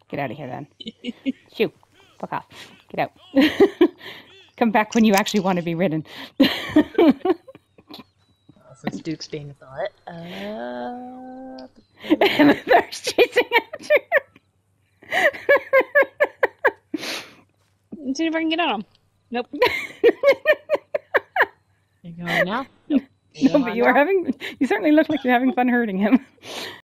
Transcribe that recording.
Get out of here then. Shoo. Fuck off. Get out. Come back when you actually want to be ridden. Since Duke's being a thought, And the thirst chasing after Let's see if I can get on him. Nope. you going now? Nope. No, but you certainly look like you're having fun hurting him.